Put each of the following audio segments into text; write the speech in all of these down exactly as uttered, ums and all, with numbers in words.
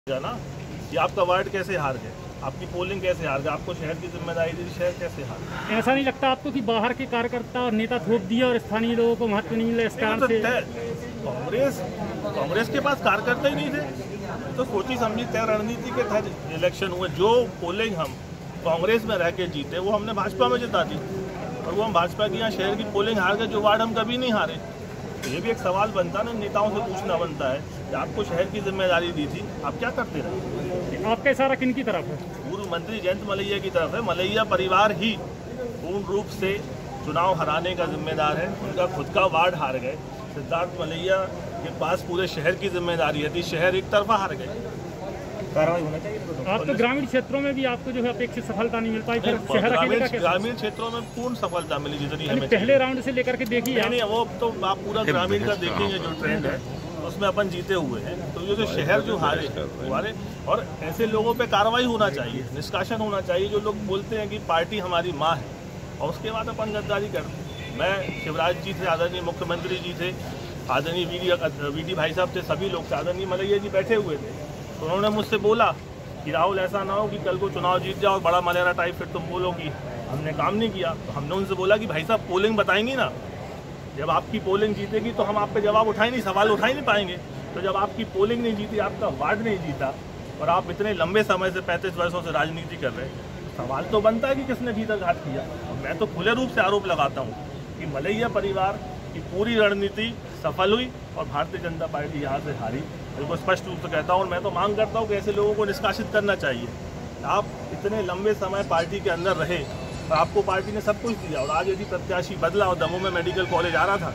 ना ये आपका वार्ड कैसे हार गए, आपकी पोलिंग कैसे हार गए, आपको शहर की जिम्मेदारी दी, शहर कैसे हार गए। ऐसा नहीं लगता आपको कि बाहर के कार्यकर्ता और नेता थोप दिया और स्थानीय लोगों को महत्व नहीं मिला इस कारण से? कांग्रेस कांग्रेस के पास कार्यकर्ता ही नहीं थे, तो सोची समझी तय रणनीति के तहत इलेक्शन हुए। जो पोलिंग हम कांग्रेस में रह के जीते वो हमने भाजपा में जिता दी, और वो हम भाजपा की यहाँ शहर की पोलिंग हार गए, जो वार्ड हम कभी नहीं हारे। तो ये भी एक सवाल बनता ना, नेताओं से पूछना बनता है कि आपको शहर की जिम्मेदारी दी थी, आप क्या करते रहे। आपका इशारा किन की तरफ है? पूर्व मंत्री जयंत मलैया की तरफ है। मलैया परिवार ही पूर्ण रूप से चुनाव हराने का जिम्मेदार है, उनका खुद का वार्ड हार गए। सिद्धार्थ मलैया के पास पूरे शहर की जिम्मेदारी है, शहर एक तरफा हार गए। कार्रवाई होना चाहिए। आप तो ग्रामीण क्षेत्रों में भी आपको जो है अपेक्षित सफलता नहीं मिल पाई, फिर शहर अकेले का कैसे? ग्रामीण क्षेत्रों में पूर्ण सफलता मिली जितनी हमें पहले राउंड से लेकर के देखिए। नहीं, वो तो आप पूरा ग्रामीण का देखेंगे जो ट्रेंड है उसमें अपन जीते हुए हैं। तो ये जो शहर जो हारे हारे और ऐसे लोगों पे कार्रवाई होना चाहिए, निष्कासन होना चाहिए। जो लोग बोलते हैं कि पार्टी हमारी माँ है और उसके बाद अपन गद्दारी करते। मैं शिवराज जी थे, आदरणीय मुख्यमंत्री जी थे, आदरणीय वी डी भाई साहब थे, सभी लोग थे, आदरणीय मलैया जी बैठे हुए थे। तो उन्होंने मुझसे बोला कि राहुल ऐसा ना हो कि कल को चुनाव जीत जाओ और बड़ा मलेरा टाइप फिर तुम बोलो कि हमने काम नहीं किया। तो हमने उनसे बोला कि भाई साहब पोलिंग बताएंगी ना, जब आपकी पोलिंग जीतेगी तो हम आप पे जवाब उठा ही नहीं, सवाल उठा ही नहीं पाएंगे। तो जब आपकी पोलिंग नहीं जीती, आपका वार्ड नहीं जीता और आप इतने लंबे समय से पैंतीस वर्षों से राजनीति कर रहे हैं, सवाल तो बनता है कि किसने भीतरघात किया। और मैं तो खुले रूप से आरोप लगाता हूँ कि मलैया परिवार की पूरी रणनीति सफल हुई और भारतीय जनता पार्टी यहाँ से हारी। बिल्कुल स्पष्ट रूप से कहता हूँ और मैं तो मांग करता हूँ कि ऐसे लोगों को निष्कासित करना चाहिए। आप इतने लंबे समय पार्टी के अंदर रहे और आपको पार्टी ने सब कुछ दिया, और आज यदि प्रत्याशी बदला और दमोह में मेडिकल कॉलेज आ रहा था,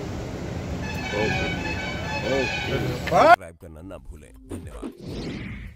सब्सक्राइब करना ना भूलें। धन्यवाद।